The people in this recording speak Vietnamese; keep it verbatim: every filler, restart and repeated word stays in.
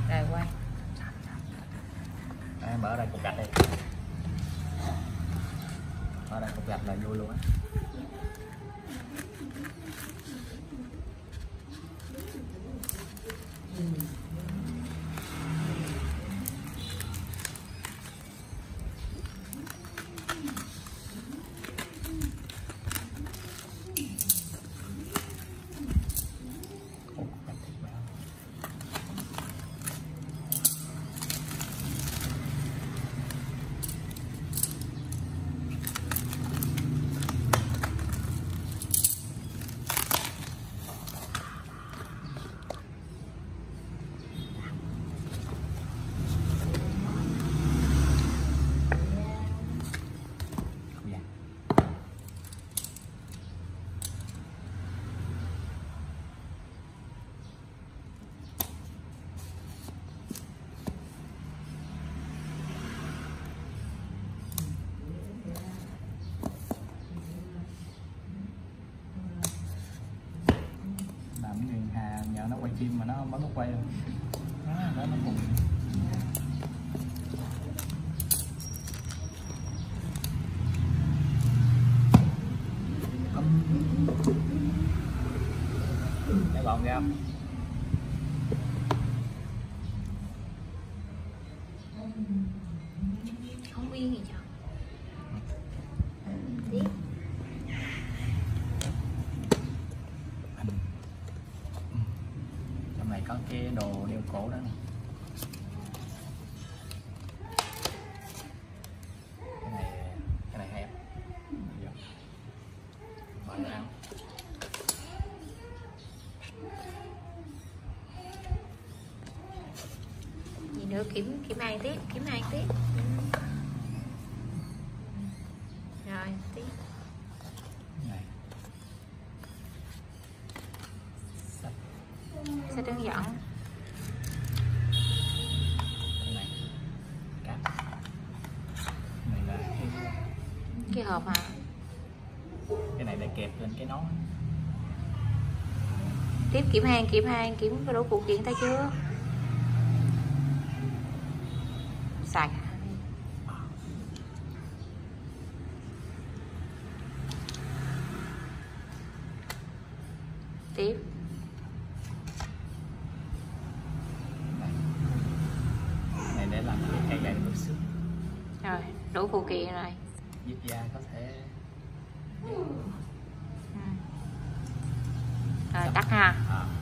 Rồi quay. À, mở ra cục gạch đây. Mở ra cục gạch là vui luôn á. Hà nhờ nó quay phim mà nó bấm nút quay rồi. Đó, đó nó cùng. Cái gọn ra không? Không yên gì chọn. Tiếp. Này có cái đồ đeo cổ đó nè. Cái này cái này hay lắm. Mở ra. Gì nữa, kiểm kiểm an tiếp, kiểm an tiếp. Rồi tiếp. Này. Sách hướng dẫn. Cái này cáp. Này là cái cái hộp hả? Cái này để kẹp lên cái nón. Tiếp kiểm hàng, kiểm hàng, kiểm có đủ phụ kiện ta chưa? Xài. Tiếp. Này để làm cái cây gậy bức xương. Rồi, đủ phụ kiện rồi. Viết da có thể. Ừ. Rồi tắt ha. À.